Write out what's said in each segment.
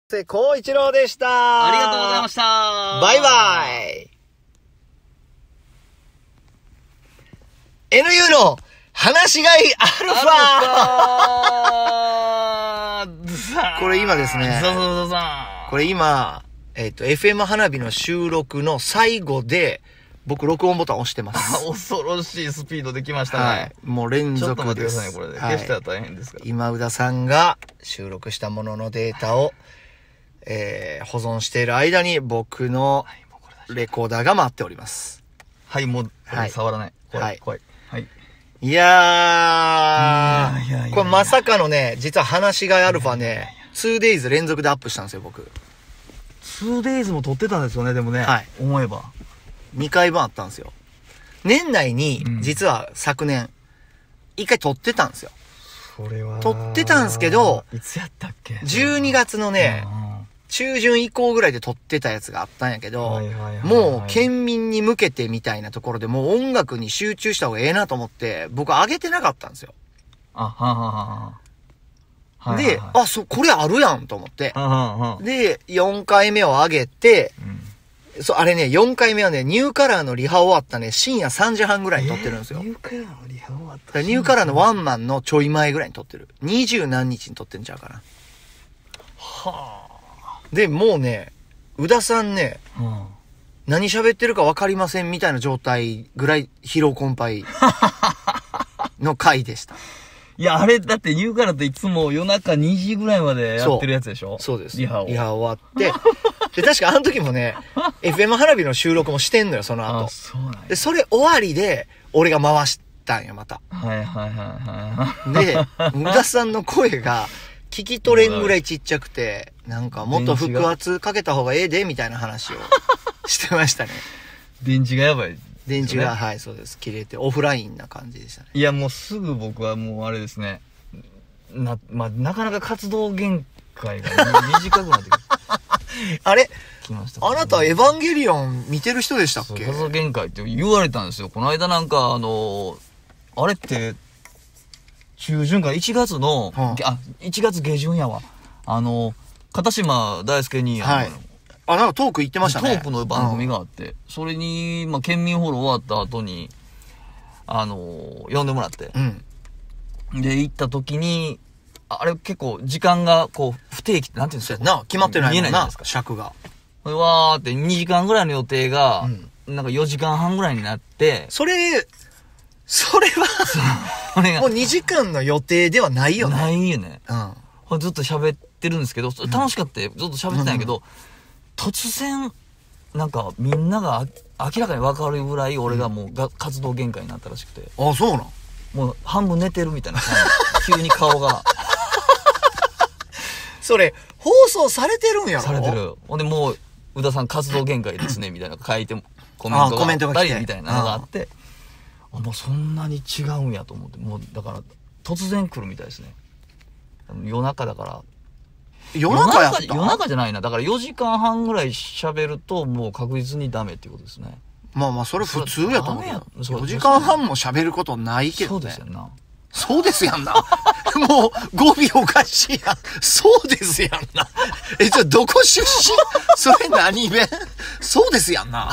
孝一郎でした。 ありがとうございました。 バイバイ。NU の話し飼いアルファこれ今ですね。これ今、FM 花火の収録の最後で、僕録音ボタン押してます。 恐ろしいスピードできましたね。はい。 もう連続です。 ちょっと待ってくださいね、これで。消したら大変ですから。 今宇田さんが収録したもののデータを、保存している間に僕のレコーダーが回っております。 はい、もう、触らない。 はい。 怖い。はい。 いやー、これまさかのね、実は話し飼いアルファね、2days 連続でアップしたんですよ、僕。 2days も撮ってたんですよね、でもね。 はい。 思えば。 2回分あったんですよ。年内に、実は昨年、1回撮ってたんですよ。 それは。 撮ってたんですけど、 いつやったっけ ?12 月のね、中旬以降ぐらいで撮ってたやつがあったんやけど、もう県民に向けてみたいなところでもう音楽に集中した方がええなと思って、僕上げてなかったんですよ。で、これあるやんと思って。で、4回目を上げて、あれね、4回目はね、ニューカラーのリハ終わったね、深夜3時半ぐらいに撮ってるんですよ。 ニューカラーのリハ終わった。 ニューカラーのワンマンのちょい前ぐらいに撮ってる。20何日に撮ってんちゃうかな。で、もうね、宇田さんね、何喋ってるか分かりませんみたいな状態ぐらい疲労困憊の回でした。 いや、あれ、だってニューカラーっていつも夜中2時ぐらいまでやってるやつでしょ？ そうです。 リハ終わって。で、確かあの時もね、FM 花火の収録もしてんのよ、その後。で、それ終わりで、俺が回したんよ、また。で、宇田さんの声が、聞き取れんぐらいちっちゃくて、なんかもっと腹圧かけた方がええで、みたいな話をしてましたね。 電池がやばい。 電池が、はい、そうです。切れて、オフラインな感じでしたね。 いや、もうすぐ僕はもうあれですね。なかなか活動限界が短くなってくる。 あれあなたエヴァンゲリオン見てる人でしたっけ？ 活動限界って言われたんですよ。この間なんかあれって、中旬から1月の、1月下旬やわ。片島大輔に、 なんかトーク行ってましたね。 トークの番組があって、それに、県民ホール終わった後に、呼んでもらって。で、行った時に、あれ結構時間が不定期ってなんていうんですか？ 決まってないもんな。見えないじゃないですか。 尺が。 わーって2時間ぐらいの予定が、なんか4時間半ぐらいになって。 それは、もう2時間の予定ではないよね。 ないよね。ずっと喋ってるんですけど、楽しかったよ。ずっと喋ってたんやけど、突然、なんかみんなが明らかに分かるぐらい俺がもう活動限界になったらしくて。 あ、そうなん？ もう半分寝てるみたいな感じ。急に顔が。 それ、放送されてるんやろ？ されてる。ほんでもう、宇田さん活動限界ですね、みたいな書いて、コメントが来たりみたいなのがあって、もうそんなに違うんやと思って、もうだから突然来るみたいですね。夜中だから。 夜中やった？ 夜中じゃないな。だから4時間半ぐらい喋るともう確実にダメっていうことですね。 まあそれ普通やと思うよ。4時間半も喋ることないけどね。 そうですよな。 そうですやんな。もう語尾おかしいやん。そうですやんな。じゃあどこ出身？それ何弁？そうですやんな。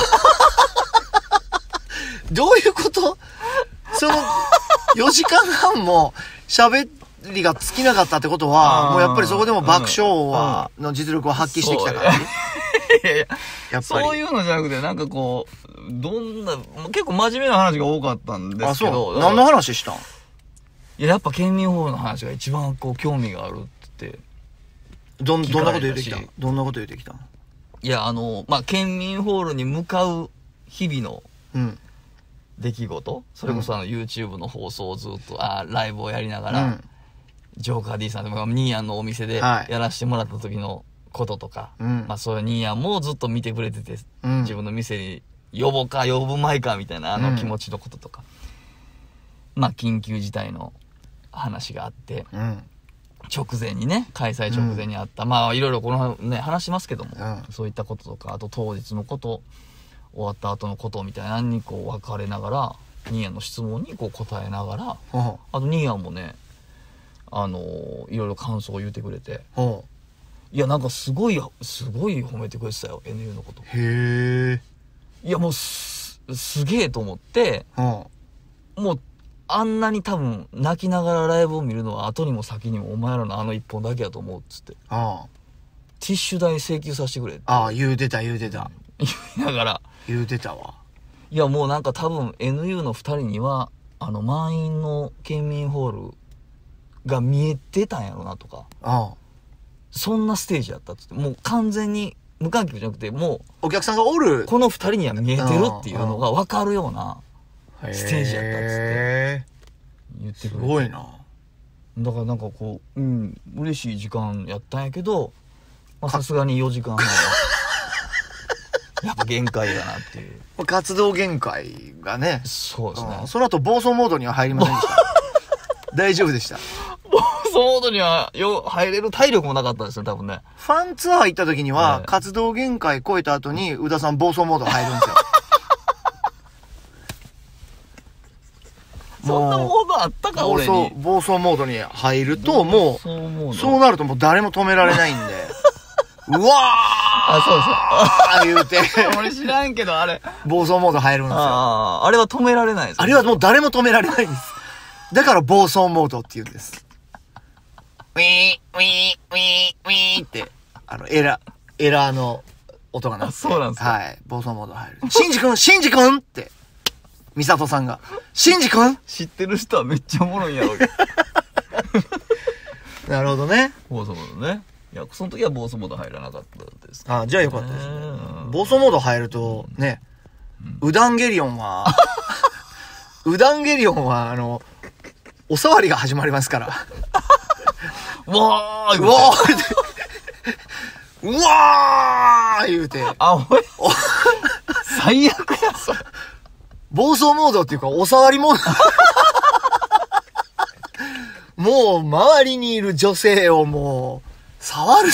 どういうこと？その4時間半も喋りが尽きなかったってことは、もうやっぱりそこでも爆笑の実力を発揮してきたから。 いやいや、やっぱりそういうのじゃなくて、なんか結構真面目な話が多かったんですけど。 何の話したん？ いや、やっぱ県民ホールの話が一番興味があるって。 どんなこと言ってきた？どんなこと言ってきた？ いや、県民ホールに向かう日々の出来事、それこそYouTube の放送をずっと、ライブをやりながら、ジョーカー D さんとか、ニーヤンのお店でやらせてもらった時のこととか、そういうニーヤンもずっと見てくれてて、自分の店に呼ぶまいかみたいな気持ちのこととか、緊急事態の話があって、直前にね、開催直前にあった、いろいろこのね、話しますけども、そういったこととか、あと当日のこと、終わった後のことみたいなのに分かれながら、ニーヤンの質問に答えながら、あとニーヤンもね、いろいろ感想を言ってくれて、 いや、なんかすごい褒めてくれてたよ、NU のこと。 へえ。いや、もうすげえと思って、もう、あんなに多分、泣きながらライブを見るのは後にも先にもお前らのあの一本だけやと思うっつって。ティッシュ代請求させてくれって。 言うてた。言いながら。 言うてたわ。 いや、もうなんか多分 NU の2人には、満員の県民ホールが見えてたんやろなとか。そんなステージやったっつって。もう完全に無観客じゃなくて、もう、 お客さんがおる。 この2人には見えてるっていうのが分かるようなステージやったっつって。言ってくれて。 すごいな。 だからなんかこう、嬉しい時間やったんやけど、さすがに4時間半は。やっぱ限界だなっていう。 活動限界がね。 そうですね。 その後暴走モードには入りませんでした。大丈夫でした。 暴走モードには入れる体力もなかったですね、多分ね。 ファンツアー行った時には、活動限界超えた後に宇田さん暴走モード入るんですよ。 そんなモードあったか、俺に。 暴走モードに入ると、もう、そうなるともう誰も止められないんで。うわー言うて。 俺知らんけど、あれ。 暴走モード入るんですよ。 あれは止められないです。 あれはもう誰も止められないんです。だから暴走モードって言うんです。ウィー、ウィー、ウィー、ウィーって、エラーの音が鳴って。 そうなんですか。 はい。暴走モード入る。シンジ君って、ミサトさんが。シンジ君知ってる人はめっちゃおもろいんやろうけど。 なるほどね。 暴走モードね。いや、その時は暴走モード入らなかったです。 じゃあよかったですね。暴走モード入ると、ね、ウダンゲリオンは、お触りが始まりますから。 うわー言うて。 最悪や、それ。 暴走モードっていうか、お触りモード。もう、周りにいる女性をもう、触る。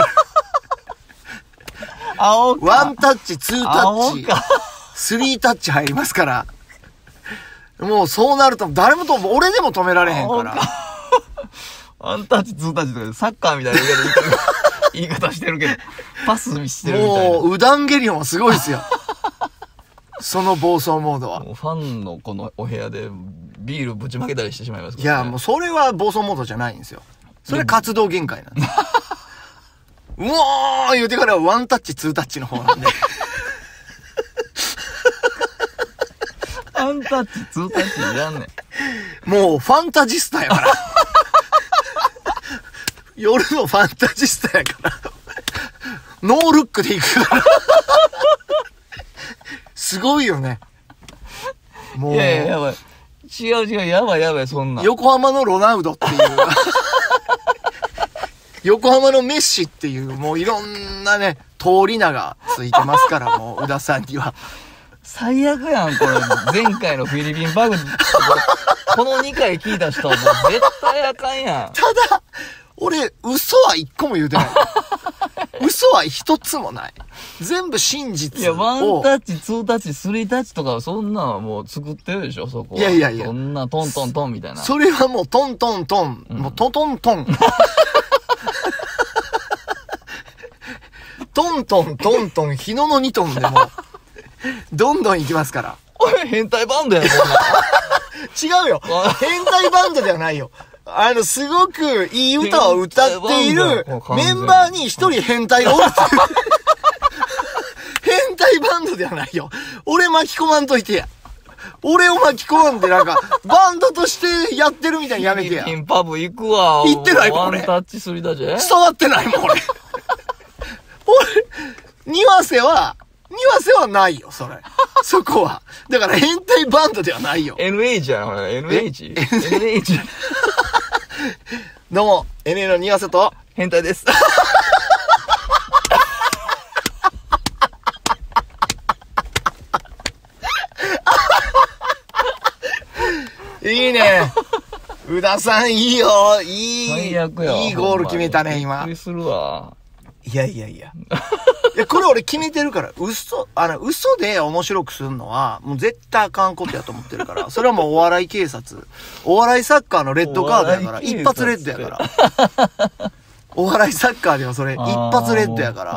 ワンタッチ、ツータッチ、スリータッチ入りますから。もうそうなると、俺でも止められへんから。 ワンタッチ、ツータッチとかサッカーみたいな言い方してるけど、パスしてるみたいな。 もう、ウダンゲリオンはすごいですよ。その暴走モードは。 もうファンのこのお部屋でビールぶちまけたりしてしまいますから、 ね。いや、もうそれは暴走モードじゃないんですよ。それ活動限界なんです。うおー言うてからワンタッチ、ツータッチの方なんで。 ワンタッチ、ツータッチいらんねん。もうファンタジスタやから。夜のファンタジスタやから。ノールックで行くから。すごいよね。 もう。いや、やばい。違う、やばい、そんな。 横浜のロナウドっていう。横浜のメッシっていう、もういろんなね、通り名がついてますから、もう、宇田さんには。 最悪やん、これ。前回のフィリピンバグ、この2回聞いた人はもう絶対あかんやん。 ただ、俺、嘘は一個も言うてない。嘘は一つもない。全部真実を。 いや、ワンタッチ、ツータッチ、スリータッチとか、そんなのもう作ってるでしょ、そこは。 いや。 そんなトントントンみたいな。 それはもうトントントン。もうトトントン。トントントントン、日野の2トンでも、どんどん行きますから。 おい、変態バンドやん、こんな。 違うよ。変態バンドではないよ。すごくいい歌を歌っているメンバーに一人変態がおるっていう。変態バンドではないよ。俺巻き込まんといてや。俺を巻き込まんでなんか、バンドとしてやってるみたいにやめてや。 フィリピンパブ行くわ。 行ってないもん、俺。 ワンタッチスリータッチ伝わってないもん、俺。ニワセはないよ、それ。そこは。だから変態バンドではないよ。 NH やん、NH。 どうも、NA のニワセと、 変態です。 いいね。宇田さんいいよ。いいゴール決めたね、今。 びっくりするわ。 いや。これ俺決めてるから、嘘で面白くするのは、もう絶対あかんことやと思ってるから、それはもうお笑い警察、お笑いサッカーのレッドカードやから、一発レッドやから。 お笑いサッカーではそれ一発レッドやから。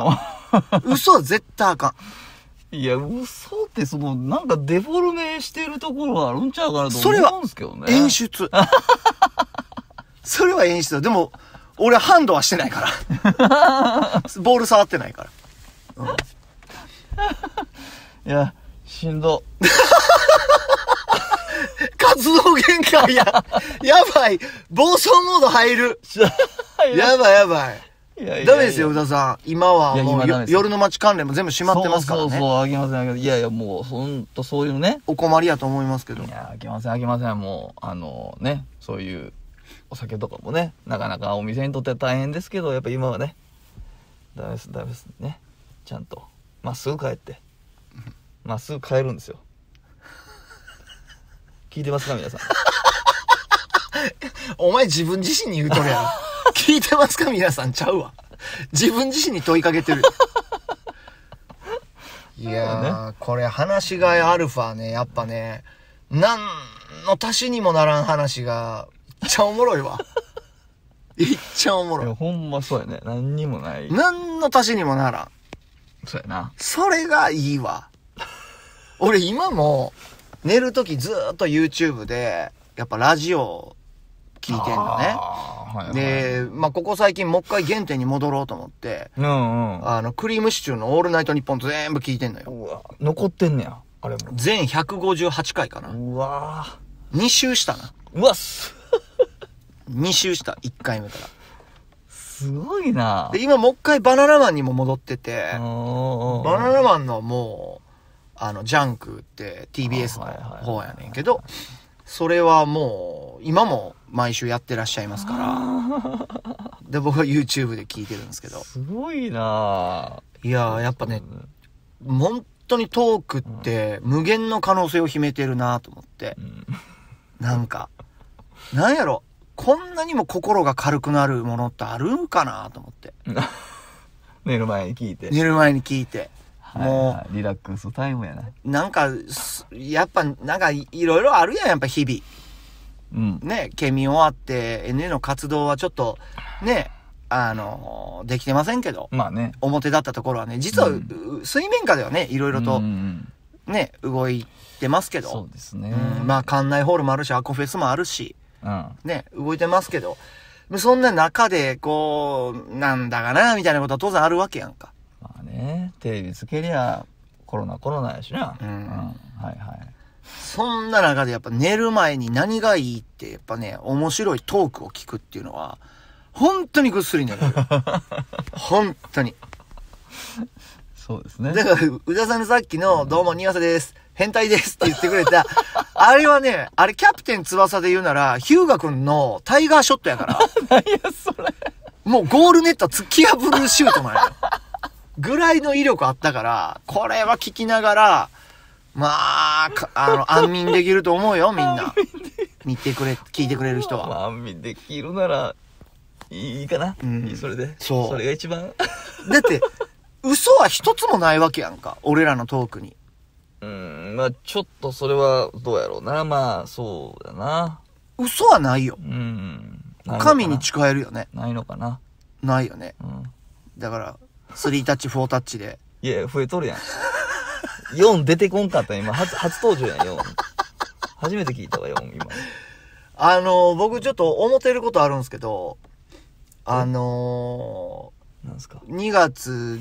嘘は絶対あかん。いや、嘘ってなんかデフォルメしてるところがあるんちゃうかなと思うんですけどね。 それは演出。それは演出だ。でも、俺はハンドはしてないから。ボール触ってないから。うん、 いや、しんど。 活動限界や。やばい。暴走モード入る。やばいやばい。ダメですよ、宇田さん。今はもう夜の街関連も全部閉まってますからね。 そう、あげません。いやいや、もう、ほんとそういうね。 お困りやと思いますけど。 いや、あげません。もう、ね、そういう、お酒とかもね、なかなかお店にとっては大変ですけど、やっぱ今はね、ダメですね。ちゃんと、まっすぐ帰って、まっすぐ帰るんですよ。聞いてますか皆さん。 お前自分自身に言うとるやろ。聞いてますか皆さんちゃうわ。自分自身に問いかけてる。いやー、これ話しがいアルファね、やっぱね、なんの足しにもならん話が、いっちゃおもろいわ。いっちゃおもろい。 いや、ほんまそうやね。何にもない。 なんの足しにもならん。 そうやな。 それがいいわ。俺今も、寝るときずーっと YouTube で、やっぱラジオ聞いてんのね。はいはい、で、まあ、ここ最近もう一回原点に戻ろうと思って、クリームシチューのオールナイトニッポン全部聞いてんのよ。 うわ、残ってんねや。あれも。 全158回かな。 うわ 2周したな。 うわ 2周した、1回目から。 すごいな。 で、今もう一回バナナマンにも戻ってて、バナナマンのもう、ジャンクって TBS の方やねんけど、それはもう、今も毎週やってらっしゃいますから、で、僕は YouTube で聞いてるんですけど。 すごいないやー、やっぱね、本当にトークって無限の可能性を秘めてるなと思って、なんか、なんやろ、こんなにも心が軽くなるものってあるんかなと思って。 寝る前に聞いて。 もう、 リラックスタイムやな。 なんか、やっぱ、なんか、いろいろあるやん、やっぱ日々。ね、県民終わって、NA の活動はちょっと、ね、できてませんけど。 まあね。 表だったところはね、実は、水面下ではね、いろいろと、ね、動いてますけど。 そうですね。 まあ、館内ホールもあるし、アコフェスもあるし、ね、動いてますけど、そんな中で、こう、なんだかな、みたいなことは当然あるわけやんか。 まあね、テレビつけりゃコロナやしな。はいはい。 そんな中でやっぱ寝る前に何がいいってやっぱね、面白いトークを聞くっていうのは、本当にぐっすり寝る。本当に。 そうですね。 だから、宇田さんのさっきの、どうも、ニワセです。変態ですって言ってくれた。あれはね、あれキャプテン翼で言うなら、ヒューガ君のタイガーショットやから。 何やそれ。 もうゴールネット突き破るシュートなんや。ぐらいの威力あったから、これは聞きながら、まあ、安眠できると思うよ、みんな。聞いてくれる人は。 安眠できるなら、いいかな。それで。 そう。 それが一番。 だって、嘘は一つもないわけやんか。俺らのトークに。 まあちょっとそれはどうやろうな。まあ、そうだな。 嘘はないよ。神に誓えるよね。 ないのかな。 ないよね。だから、3タッチ、4タッチで。 いや、増えとるやん。4出てこんかった今。初登場やん、4。初めて聞いたわ、4、今。 僕ちょっと思ってることあるんですけど、 なんすか 2月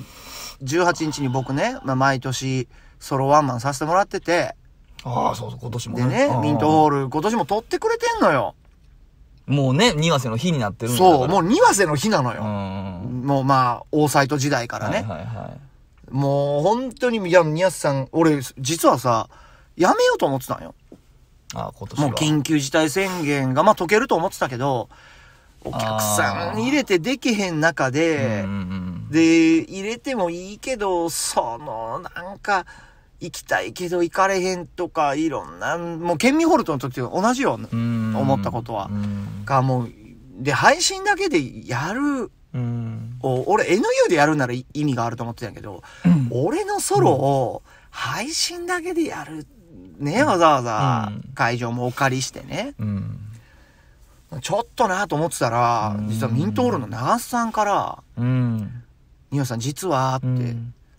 18日に僕ね、まあ、毎年ソロワンマンさせてもらってて、 ああ、そうそう、今年もね。 でね、ミントホール今年も撮ってくれてんのよ。 もうね、庭瀬の日になってるんだから。そう、もう庭瀬の日なのよ。もうまあ、大サイト時代からね。もう本当に、いや、庭瀬さん、俺、実はさ、やめようと思ってたんよ。 ああ、今年は。 もう緊急事態宣言が、まあ解けると思ってたけど、お客さん入れてできへん中で、で、入れてもいいけど、なんか、行きたいけど行かれへんとか、いろんな、もう県民ホールとの時と同じよ、思ったことは。もう、で、配信だけでやる、俺 NU でやるなら意味があると思ってたけど、俺のソロを配信だけでやる、ね、わざわざ会場もお借りしてね。 ちょっとなと思ってたら、実はミントホールの長須さんから、ニオさん実はって、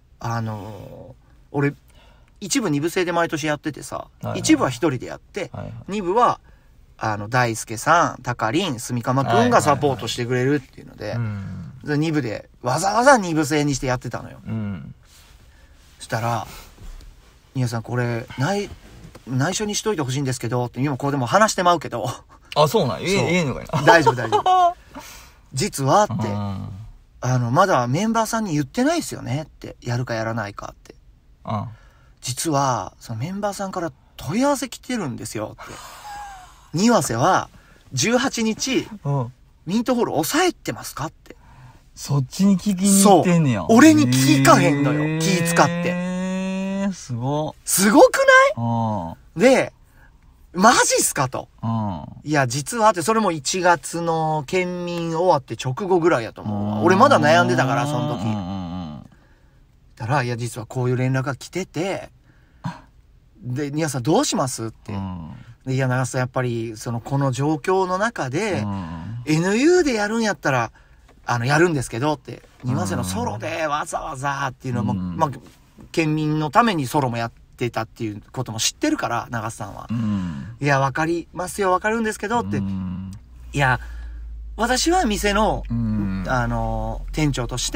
俺、一部二部制で毎年やっててさ、一部は一人でやって、二部は、大輔さん、タカリン、スミカマくんがサポートしてくれるっていうので、二部で、わざわざ二部制にしてやってたのよ。そしたら、ニオさんこれ、内緒にしといてほしいんですけど、って今こうでも話してまうけど。 あ、そうなん？ええのかいな。 大丈夫大丈夫。実はって、まだメンバーさんに言ってないですよねって、やるかやらないかって。実は、そのメンバーさんから問い合わせ来てるんですよって。庭瀬は、18日、ミントホール抑えてますかって。 そっちに聞きに行ってんねや。 そう。俺に聞かへんのよ。気使って。 すごくないで、マジっすかと。いや、実はって、それも1月の県民終わって直後ぐらいやと思うわ。俺まだ悩んでたから、その時。たら、いや、実はこういう連絡が来てて、で、ニアさんどうしますって。で、いや、長瀬さんやっぱり、この状況の中で、NU でやるんやったら、やるんですけどって、庭瀬のソロでわざわざっていうのも、まあ、県民のためにソロもやってたっていうことも知ってるから、長瀬さんは。いや、わかりますよ、わかるんですけどって。いや、私は店の、店長として、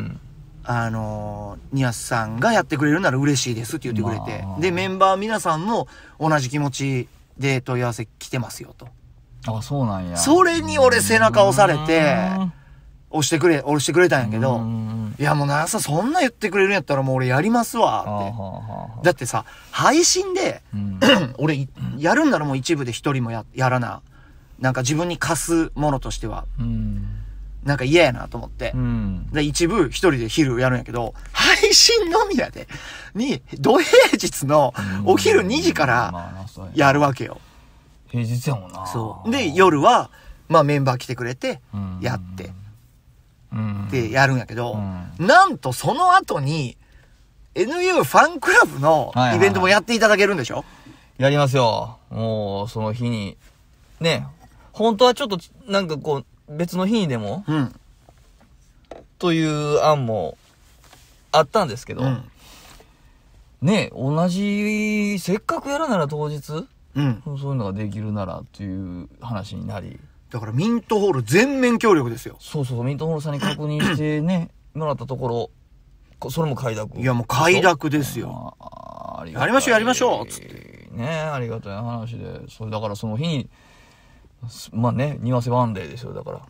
ニスさんがやってくれるなら嬉しいですって言ってくれて。で、メンバー皆さんも同じ気持ちで問い合わせ来てますよと。 あ、そうなんや。 それに俺背中押されて、押してくれたんやけど、いやもう長瀬さんそんな言ってくれるんやったらもう俺やりますわって。だってさ、配信で、俺やるんならもう一部で一人もやらな。なんか自分に貸すものとしては、なんか嫌やなと思って。で、一部一人で昼やるんやけど、配信のみやで、土平日のお昼2時からやるわけよ。 平日やもんな。 そう。で、夜は、まあメンバー来てくれて、やって。で、やるんやけど、なんとその後に、NU ファンクラブのイベントもやっていただけるんでしょ？ やりますよ。もう、その日に。ね、本当はちょっと、なんかこう、別の日にでも、という案もあったんですけど、ね、同じ、せっかくやるなら当日、そういうのができるならっていう話になり。 だからミントホール全面協力ですよ。 そう、ミントホールさんに確認してね、もらったところ、それも快諾。 いやもう快諾ですよ。やりましょうつって。 ね、ありがたい話で。それだからその日に、まあね、庭瀬ワンデーですよ、だから。完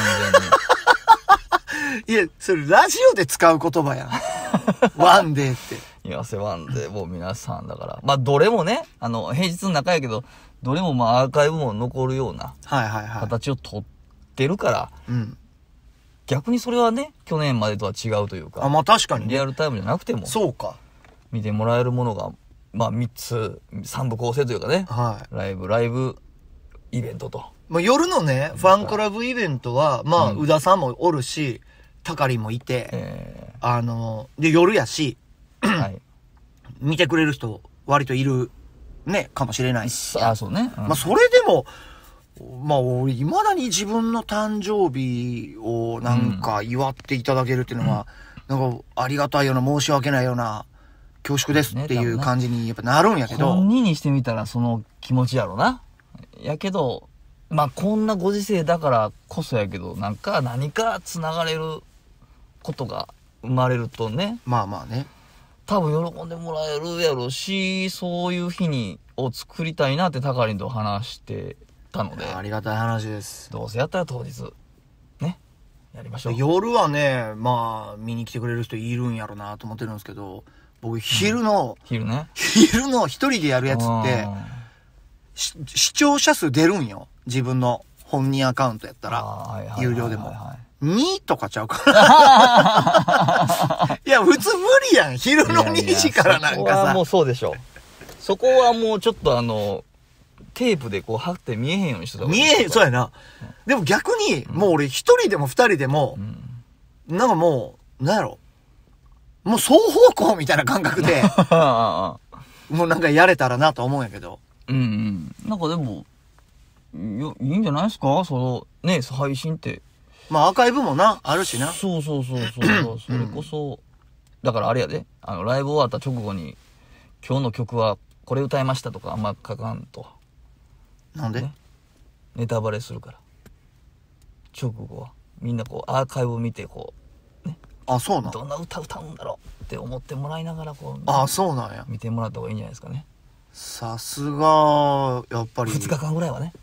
全に。いや、それラジオで使う言葉やん。ワンデーって。 庭瀬ワンデー、もう皆さんだから。まあどれもね、平日の中やけど、どれもまあアーカイブも残るような形を取ってるから、逆にそれはね、去年までとは違うというか、 まあ確かに、 リアルタイムじゃなくても、 そうか。 見てもらえるものが、まあ3部構成というかね、ライブ、イベントと。 まあ夜のね、ファンクラブイベントは、まあ宇田さんもおるし、タカリもいて、で夜やし、見てくれる人割といるね、かもしれないし。 そうね。 まあそれでも、まあ俺未だに自分の誕生日をなんか祝っていただけるっていうのは、なんかありがたいような申し訳ないような恐縮ですっていう感じにやっぱなるんやけど。 本人にしてみたらその気持ちやろな。やけど、まあこんなご時世だからこそやけど、何か繋がれることが生まれるとね。 まあまあね。 多分喜んでもらえるやろし、そういう日を作りたいなってタカリンと話してたので。 ありがたい話です。 どうせやったら当日、ね、やりましょう。 夜はね、まあ見に来てくれる人いるんやろなと思ってるんですけど、僕昼の一人でやるやつって、視聴者数出るんよ。自分の本人アカウントやったら、有料でも。2とかちゃうかいや、普通無理やん。昼の2時からなんかさ。そこはもうそうでしょ。そこはもうちょっとテープでこう貼って見えへんようにしてた方がいい。 見えへん、そうやな。でも逆に、もう俺一人でも二人でも、なんかもう、なんやろ。もう双方向みたいな感覚で、もうなんかやれたらなと思うんやけど。 なんかでも、 いいんじゃないですか、ね、配信って。 まあアーカイブもな、あるしな。 そう。それこそ、だからあれやで、ライブ終わった直後に、今日の曲はこれ歌いましたとかあんま書かんと。 なんで、 ね、ネタバレするから。直後は。みんなこう、アーカイブ見てこう、ね。 あ、そうなん。 どんな歌歌うんだろうって思ってもらいながらこう、 あ、そうなんや。 見てもらった方がいいんじゃないですかね。 さすが、やっぱり。 2日間ぐらいはね。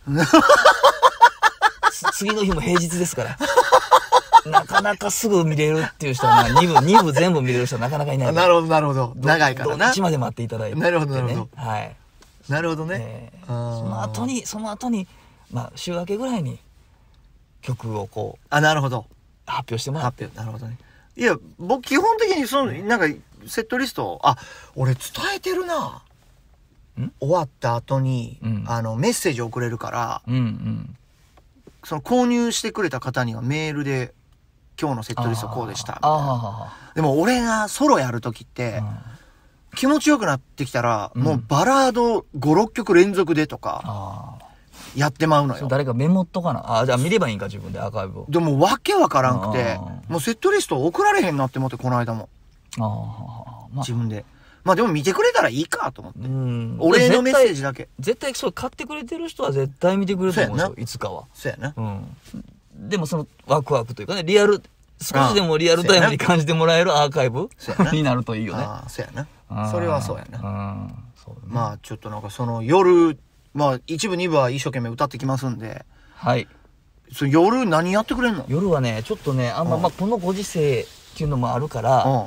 次の日も平日ですから。なかなかすぐ見れるっていう人は、2部全部見れる人はなかなかいない。 なるほど。長いからな。 どっちまで待っていただいて、ね。 なるほど。 はい。 なるほどね。 その後に、まあ、週明けぐらいに曲をこう。 なるほど。 発表してもらう。 なるほどね。いや、僕基本的になんか、セットリスト、俺伝えてるな。終わった後に、メッセージ送れるから、その購入してくれた方にはメールで、今日のセットリストこうでしたみたいな。でも俺がソロやるときって、気持ちよくなってきたら、もうバラード5、6曲連続でとか、やってまうのよ。 誰かメモっとかな。じゃあ見ればいいんか、自分でアーカイブを。 でもわけわからんくて、もうセットリスト送られへんなって思って、この間も。自分で。まあでも見てくれたらいいかと思って。俺のメッセージだけ。 絶対そう買ってくれてる人は絶対見てくれると思うんですよ、いつかは。 そうやな。 でもそのワクワクというかね、少しでもリアルタイムに感じてもらえるアーカイブになるといいよね。 そうやな。それはそうやな。まあちょっとなんかその夜、まあ一部二部は一生懸命歌ってきますんで。 はい。 夜何やってくれんの？ 夜はね、ちょっとね、まあこのご時世っていうのもあるから、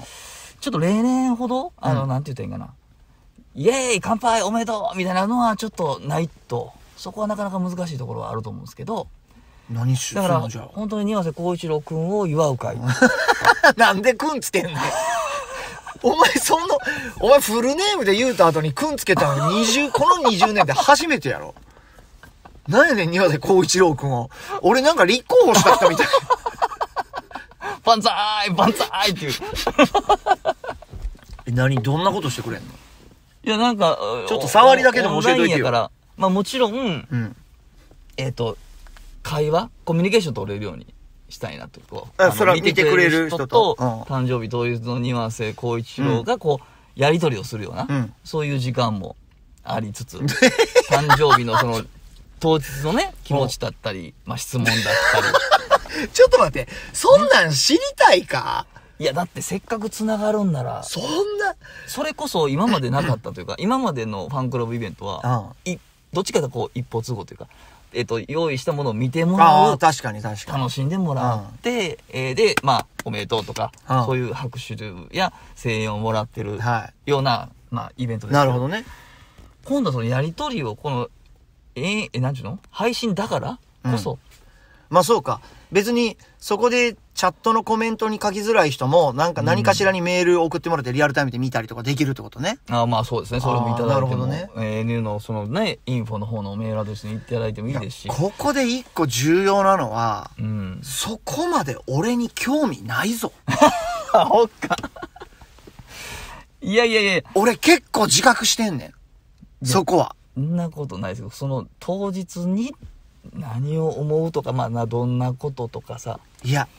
ちょっと例年ほど、なんて言ったらいいんかな。イエーイ乾杯おめでとうみたいなのはちょっとないと、そこはなかなか難しいところはあると思うんですけど、だから本当に庭瀬浩一郎くんを祝う会。 なんでくんつけんねん。お前お前フルネームで言うた後にくんつけたのこの20年で初めてやろ。なんやねん、庭瀬浩一郎くんを。俺なんか立候補した人みたい。 バンザーイっていう。 どんなことしてくれんの？ いや、なんか、 ちょっと触りだけでも教えといてよ。 やから、まあもちろん、会話コミュニケーション取れるようにしたいなと。 それは見てくれる人と、 誕生日当日の庭瀬浩一郎がこう、やり取りをするような、そういう時間もありつつ、誕生日のその、当日のね、気持ちだったり、まあ質問だったり。ちょっと待って、そんなん知りたいか？ いや、だってせっかく繋がるんなら、 それこそ今までなかったというか、今までのファンクラブイベントは、どっちかとこう、一方通行というか、用意したものを見てもらう。 確かに。楽しんでもらって、で、まあ、おめでとうとか、そういう拍手や声援をもらってるような、まあ、イベントです。 なるほどね。 今度はそのやりとりを、この、なんちゅうの？配信だからこそ。 まあそうか。別に、そこでチャットのコメントに書きづらい人も、何かしらにメール送ってもらってリアルタイムで見たりとかできるってことね。 まあそうですね。それもいただいても。 なるほどね。 N のそのね、インフォの方のメールアドレスにいただいてもいいですし。 ここで一個重要なのは、そこまで俺に興味ないぞ。 ほっか。いや。 俺結構自覚してんねん。そこは。 そんなことないですけど、その当日に何を思うとか、まあどんなこととかさ。 いや。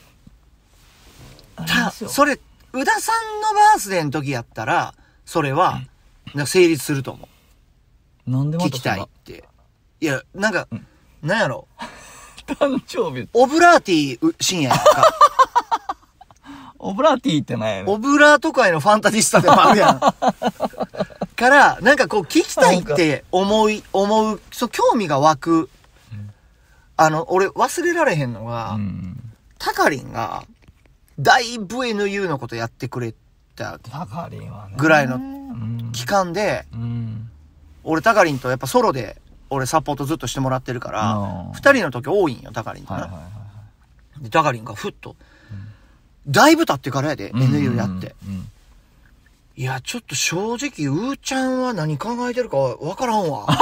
それ、宇田さんのバースデーの時やったら、それは、成立すると思う。 なんでまた聞きたいって。いや、なんやろ。 誕生日。 オブラーティー深夜やんか。 オブラーティーって何やねん。 オブラート界のファンタジスタでもあるやん。から、なんかこう聞きたいって思う、興味が湧く。俺忘れられへんのが、タカリンが、だいぶ NU のことやってくれたぐらいの期間で、俺タカリンとやっぱソロで俺サポートずっとしてもらってるから、二人の時多いんよ、タカリンとな。で、タカリンがふっと、だいぶ経ってからやで、NU やって。いや、ちょっと正直、うーちゃんは何考えてるかわからんわ。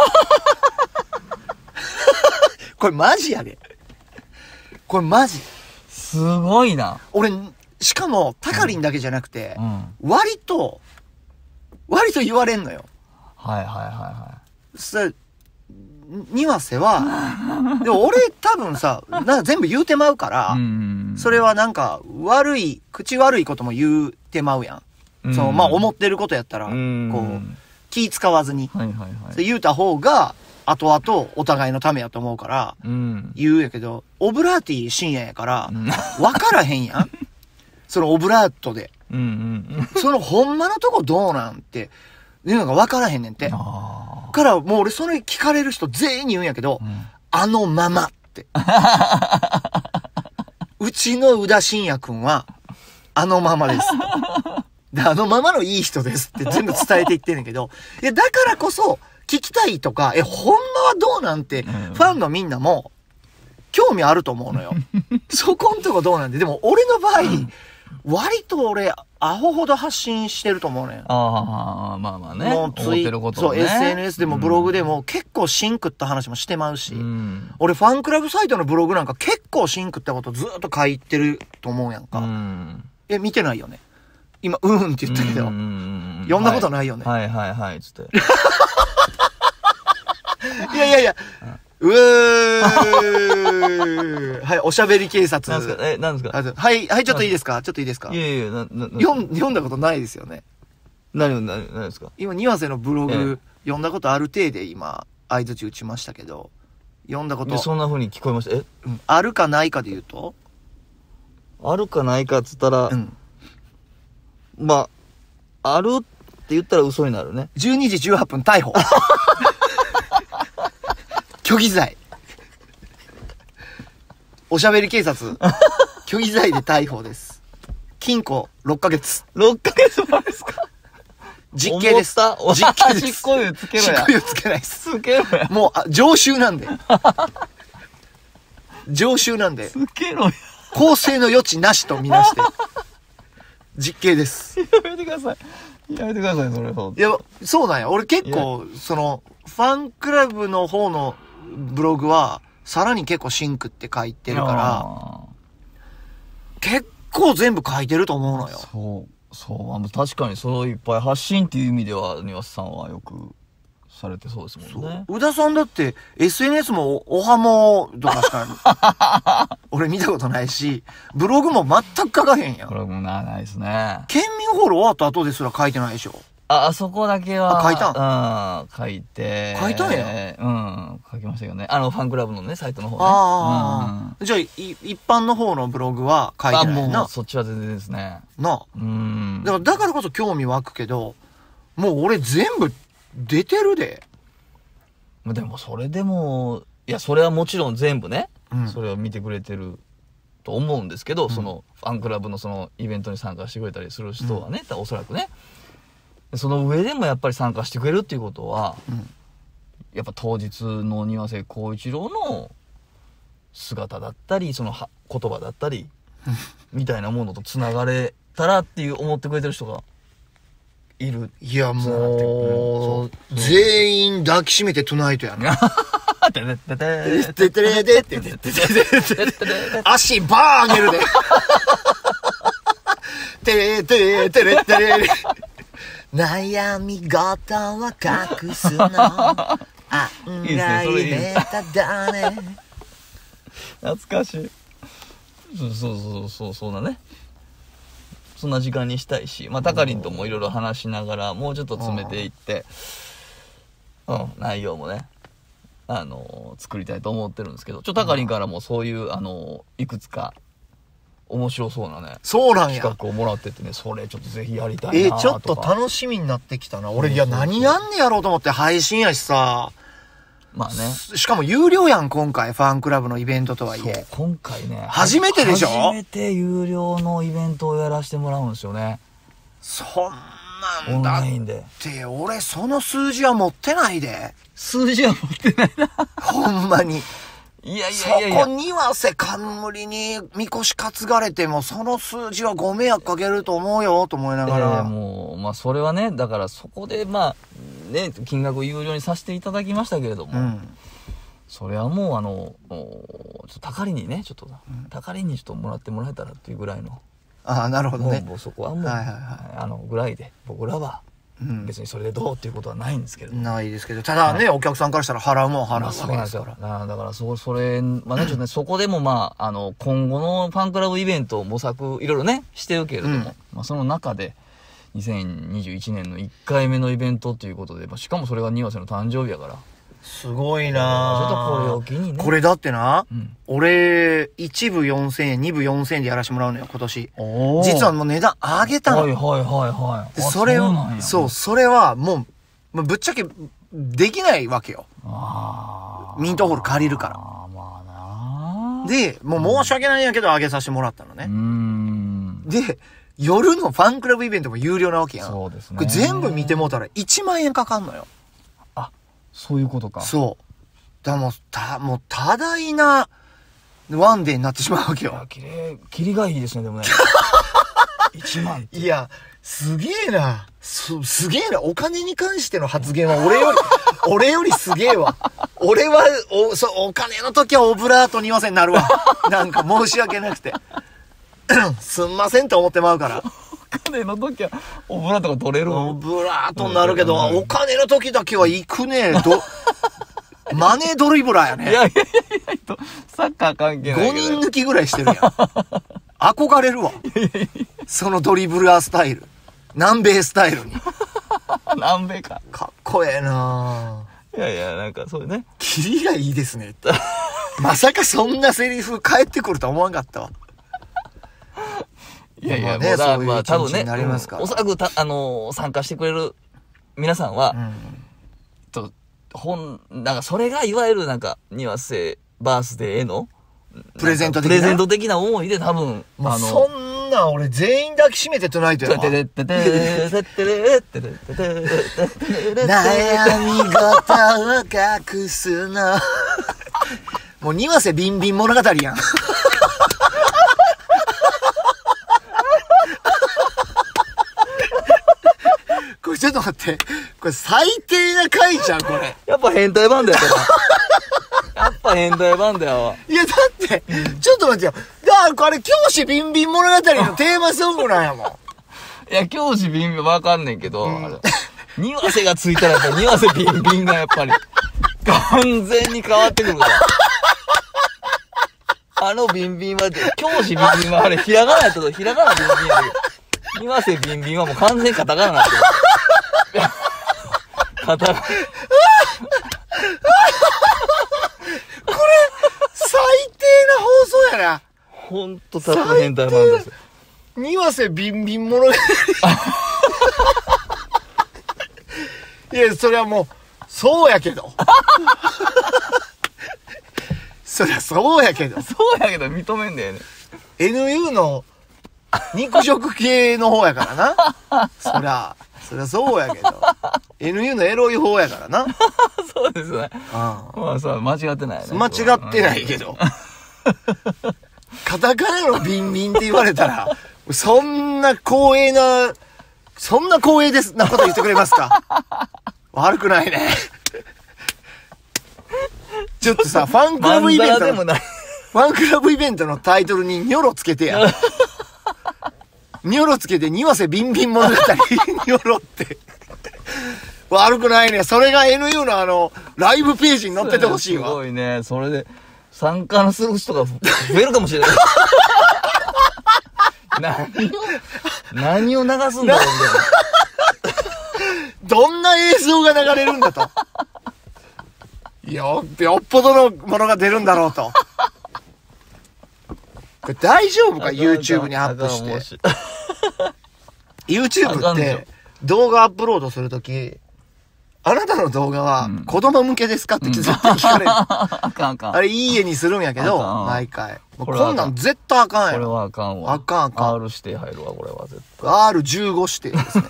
これマジやで。これマジ。 すごいな。 俺、しかも、タカリンだけじゃなくて、割と言われんのよ。 はい。 庭瀬は、でも俺多分さ、なんか全部言うてまうから、それはなんか口悪いことも言うてまうやん。そう、まあ思ってることやったら、こう、気使わずに、言うた方が、後々お互いのためやと思うから、言うやけど、オブラーティ深夜やから、わからへんやん。そのオブラートで。そのほんまのとこどうなんて、いうのがわからへんねんて。からもう俺それ聞かれる人全員に言うんやけど、あのままって。うちの宇田信也くんは、あのままです。で、あのままのいい人ですって全部伝えていってんねんけど、いや、だからこそ、聞きたいとか、ほんまはどうなんて、ファンのみんなも、興味あると思うのよ。そこんとこどうなんて。でも俺の場合、割と俺、アホほど発信してると思うねん。 まあね。 もう思ってることをね。そう、SNS でもブログでも結構シンクった話もしてまうし、俺ファンクラブサイトのブログなんか結構シンクったことずっと書いてると思うやんか。見てないよね。今、って言ったけど、読んだことないよね。 はい、つって。 いや、はい、おしゃべり警察。 なんですかはい、ちょっといいですかいや、 読んだことないですよね。 何ですか今、庭瀬のブログ、読んだことある程度今、相槌打ちましたけど、読んだこと。 そんな風に聞こえました。 あるかないかで言うとあるかないかっつったら、まあ、あるって言ったら嘘になるね。 12時18分逮捕。虚偽罪。おしゃべり警察。虚偽罪で逮捕です。禁錮6ヶ月。 6ヶ月前ですか？ 実刑です。 実刑です。執行猶予つけろや。 執行猶予つけないです。 つけろや。 もう、常習なんで。常習なんで。 つけろや。 更生の余地なしとみなして。実刑です。 やめてください。それ。 いや、そうなんや。俺結構、ファンクラブの方のブログは、さらに結構シンクって書いてるから、結構全部書いてると思うのよ。 そう。確かにそういっぱい発信っていう意味では、庭瀬さんはよくされてそうですもんね。 宇田さんだって、SNS もおはもとかしか、俺見たことないし、ブログも全く書かへんやん。 ブログもないですね。 県民ホール終わった後ですら書いてないでしょ。 あそこだけは。 書いたん？ 書いて。 書いたんや。 書きましたけどね。ファンクラブのね、サイトの方ね。じゃあ、一般の方のブログは書いてないな。 もう、そっちは全然ですね。 だからこそ興味湧くけど、もう俺全部出てるで。 でも、それでも、いや、それはもちろん全部ね、それを見てくれてると思うんですけど、ファンクラブのイベントに参加してくれたりする人はね、おそらくね。その上でもやっぱり参加してくれるっていうことは、やっぱ当日の庭瀬浩一郎の姿だったり、言葉だったり、みたいなものと繋がれたらっていう思ってくれてる人がいる。 いや、もう、全員抱きしめてトゥナイトやな。足バーン上げるで。てれてれてれてれ。悩み事は隠すの。案外ベタだね。 懐かしい。そうだね。そんな時間にしたいし、タカリンともいろいろ話しながら、もうちょっと詰めていって、内容もね、作りたいと思ってるんですけど、タカリンからもそういう、いくつか、面白そうなね。 そうなんや。 企画をもらっててね、それちょっとぜひやりたいなとか。 ちょっと楽しみになってきたな。俺、何やんねやろうと思って配信やしさ。 まあね。 しかも有料やん、今回。ファンクラブのイベントとはいえ。 今回ね。 初めてでしょ？ 初めて有料のイベントをやらせてもらうんですよね。 そんなんだ。 オンラインで。 って俺、その数字は持ってないで。 数字は持ってないな。 ほんまに。 いや。 そこには冠にみこし担がれても、その数字はご迷惑かけると思うよ、と思いながら。 もう、それはね、だからそこで、金額を有料にさせていただきましたけれども、それはもう、たかりにね、たかりにもらってもらえたらっていうぐらいの。 なるほどね。 もうそこはもう、ぐらいで、僕らは、 別にそれでどうっていうことはないんですけど。 ないですけど、ただね、お客さんからしたら払うもん払うわそうけなんですよ。 ですから。 だからそれ、まあね、ちょっとね、そこでもまあ、今後のファンクラブイベントを模索、いろいろね、してるけれども、まあその中で、2021年の1回目のイベントということで、まあ、しかもそれが庭瀬の誕生日やから。 すごいなちょっとこれを機にね。 これだってな、俺、1部4000円、2部4000円でやらしてもらうのよ、今年。実はもう値段上げたの。 はいはいはいはい。 でそれを、それはもう、ぶっちゃけ、できないわけよ。ミントホール借りるから。 まあなで、もう申し訳ないんやけど上げさせてもらったのね。で、夜のファンクラブイベントも有料なわけやん。 そうですね。 これ全部見てもうたら1万円かかんのよ。 あ、そういうことか。 そう。だからもう多大なワンデーになってしまうわけよ。 いや、キリがいいですね、でもね。1万って。 いや、すげえな。すげえな。お金に関しての発言は俺よりすげえわ。俺は、お金の時はオブラートに言わせになるわ。なんか申し訳なくて。すんませんと思ってまうから。 お金の時はオブラートが取れるオブラートになるけど、お金の時だけは行くね。マネードリブラーやね。 いや、サッカー関係ないけど。 5人抜きぐらいしてるやん。憧れるわ。そのドリブラースタイル。南米スタイルに。 南米か。 かっこええなぁ。 いや、なんかそういうね。 キリがいいですね。まさかそんなセリフ返ってくるとは思わんかったわ。 いや、 ね、そういう多分ね、おそらく参加してくれる皆さんは、なんかそれがいわゆるなんか、庭瀬バースデーへの、 プレゼント的な思いで多分、 そんな俺全員抱きしめてトゥナイトやわ。悩み事を隠すの。もう庭瀬ビンビン物語やん。これちょっと待って。これ最低な回じゃん、これ。 やっぱ変態バンドやったな。やっぱ変態バンドやわ。 いや、だって、ちょっと待ってよ。あれ、教師ビンビン物語のテーマソングなんやもん。 いや、教師ビンビンわかんねんけど、庭瀬がついたらやっぱ庭瀬ビンビンがやっぱり、完全に変わってくるから。ビンビンは、教師ビンビンはあれ、ひらがなやったと、ひらがなビンビンやけど、庭瀬ビンビンはもう完全にカタカナになってる。カタカナ。これ、 最低な放送やな。 ほんとただの変態バンドですよ。 庭瀬ビンビン物語。いや、それはもう、そうやけど。そりゃそうやけど。 そうやけど認めんだよね。 NU の肉食系の方やからな。そりゃそうやけど。NU のエロい方やからな。 そうですね。まあさ、間違ってないね。 間違ってないけど。カタカナのビンビンって言われたら、そんな光栄ですなこと言ってくれますか？悪くないね。ちょっとさ、ファンクラブイベントのタイトルにニョロつけてや。ニョロつけて庭瀬ビンビン物語。ニョロって。悪くないね。それが NU のライブページに載っててほしいわ。 すごいね。それで参加する人が増えるかもしれない。何を流すんだろうどんな映像が流れるんだと。よっぽどのものが出るんだろうと。これ大丈夫か YouTube にアップして。YouTube って動画アップロードするとき、あなたの動画は子供向けですかって絶対聞かれる。 あかん。 あれいい絵にするんやけど、毎回。こんなん絶対あかんやろ。 これはあかんわ。 あかん。 R 指定入るわ、これは絶対。 R15 指定ですね。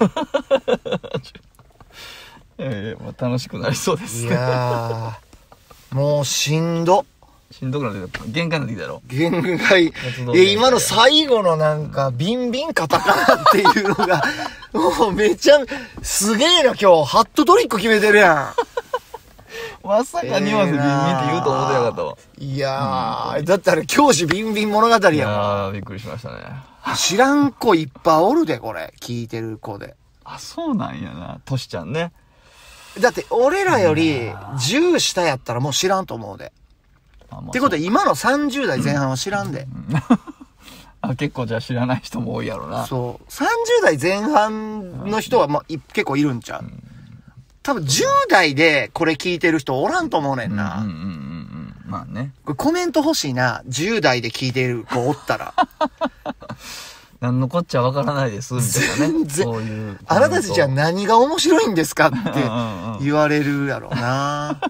まあ楽しくなりそうですね。 いやー、もうしんどくなってきた。限界になってきたやろ。 限界。今の最後のなんか、ビンビンカタカナっていうのが、もうめちゃ、すげえな今日、ハットトリック決めてるやん。まさか庭瀬ビンビンって言うと思ってなかったわ。 いやー、だったら教師ビンビン物語やん。 びっくりしましたね。 知らん子いっぱいおるで、これ。聞いてる子で。 あ、そうなんやな、トシちゃんね。 だって、俺らより10下やったらもう知らんと思うで。ってことは今の30代前半は知らんで。 あ、結構じゃあ知らない人も多いやろな。 そう。30代前半の人は結構いるんちゃう。多分10代でこれ聞いてる人おらんと思うねんな。 まあね。 これコメント欲しいな。10代で聞いてる子おったら。 何のこっちゃわからないです、みたいなね。 全然。 そういう。 あなたたちは何が面白いんですかって言われるやろうな。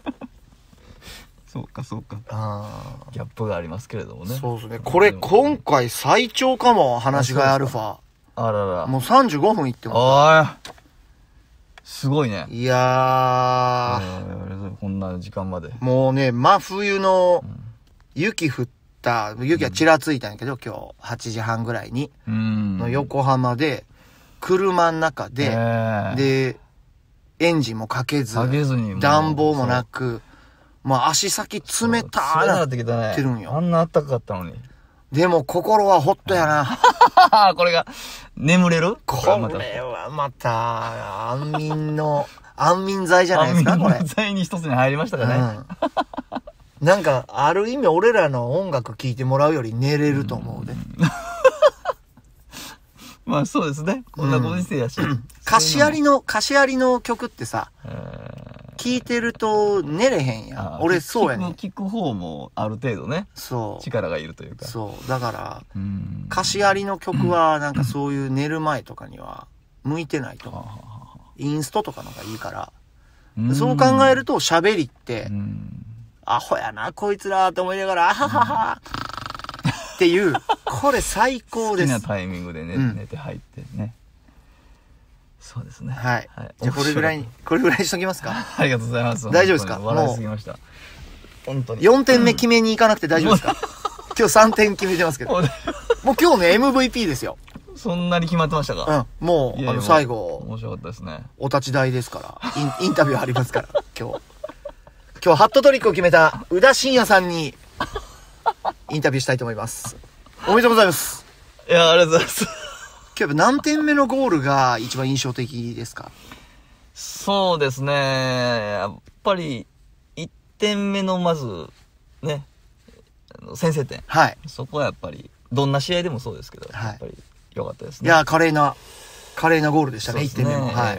そうか、そうか。 あギャップがありますけれどもね。 そうですね。これ今回最長かも、話し飼いアルファ。 あらら。 もう35分いってます。 おい。すごいね。 いやー。こんな時間まで。 もうね、真冬の雪降った、雪はちらついたんやけど、今日8時半ぐらいに、の横浜で、車の中で、で、エンジンもかけず、暖房もなく、もう足先冷たーなってるんよ。 あんな暖かかったのに。 でも心はホットやな。 これが、眠れる？ これはまた、安眠剤じゃないですか、これ。 安眠剤に一つに入りましたかね。 なんか、ある意味俺らの音楽聴いてもらうより寝れると思うで。 まあそうですね。こんなご時世やし。 歌詞ありの曲ってさ、聴いてると寝れへんやん。俺そうやねん。 聞く方もある程度ね。 そう。 力がいるというか。 そう。だから、歌詞ありの曲はなんかそういう寝る前とかには向いてないと思う。インストとかのがいいから。そう考えると喋りって、アホやな、こいつらって思いながら、あはははっていう、これ最高です。 好きなタイミングで寝て入ってね。そうですね。 はい。じゃあこれぐらいにしときますか？ ありがとうございます。 大丈夫ですか？ 笑いすぎました。本当に。 4点目決めに行かなくて大丈夫ですか？今日3点決めてますけど。もう今日ね、MVP ですよ。 そんなに決まってましたか？ うん。もう、最後。 面白かったですね。 お立ち台ですから。インタビューありますから、今日ハットトリックを決めた宇田晋也さんにインタビューしたいと思います。おめでとうございます。 いや、ありがとうございます。 今日何点目のゴールが一番印象的ですか？ そうですね。やっぱり、1点目のまず、ね、先制点。 はい。 そこはやっぱり、どんな試合でもそうですけど、やっぱり良かったですね。 いや、華麗なゴールでしたね、1点目も。はい。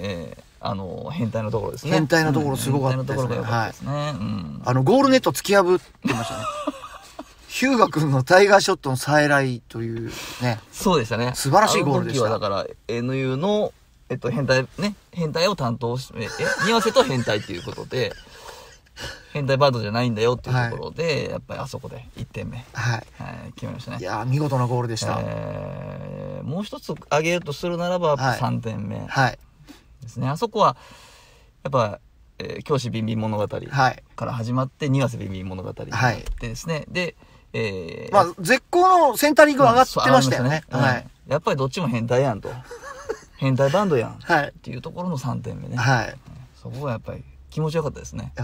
変態のところですね。 変態のところすごかったですね。 変態のところが良かったですね。 ゴールネット突き破ってましたね。ヒューガ君のタイガーショットの再来というね。 そうでしたね。 素晴らしいゴールでした。 あの時はだから、NU の、変態を担当して、庭瀬と変態っていうことで、変態バードじゃないんだよっていうところで、やっぱりあそこで1点目。はい。決めましたね。 いやー、見事なゴールでした。 もう一つ挙げるとするならば、3点目。はい。ですね。あそこは、やっぱ、教師ビンビン物語から始まって、庭瀬ビンビン物語でですね。で、 まあ、絶好のセンタリング上がってましたよね。 はい。やっぱりどっちも変態やんと。変態バンドやん。はい。っていうところの3点目ね。はい。そこがやっぱり気持ちよかったですね。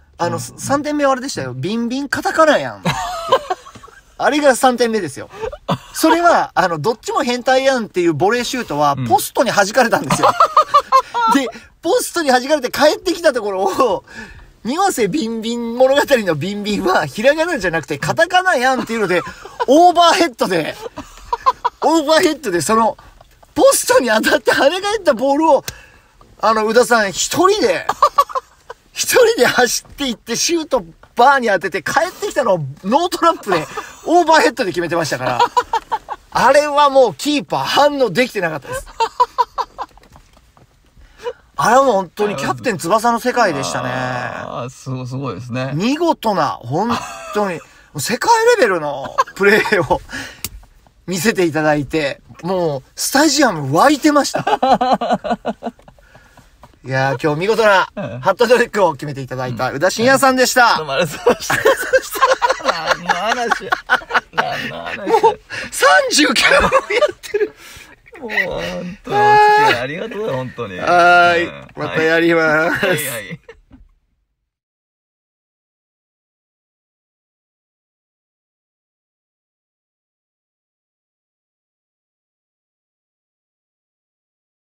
3点目はあれでしたよ。ビンビンカタカナやん。あれが3点目ですよ。それは、どっちも変態やんっていうボレーシュートは、ポストに弾かれたんですよ。で、ポストに弾かれて帰ってきたところを、庭瀬ビンビン物語のビンビンは、ひらがなじゃなくてカタカナやんっていうので、オーバーヘッドでその、ポストに当たって跳ね返ったボールを、宇田さん一人で走っていってシュートバーに当てて帰ってきたのをノートラップでオーバーヘッドで決めてましたから、あれはもうキーパー反応できてなかったです。あれはもう本当にキャプテン翼の世界でしたね。 すごいですね。 見事な、本当に、世界レベルのプレーを見せていただいて、もう、スタジアム湧いてました。いやー、今日見事なハットトリックを決めていただいた宇田晋也さんでした。 どうもありがとうございました。何の話もう、 39分やってる。 もう、本当に、ありがとうよ、本当に。 またやります。 はいはい。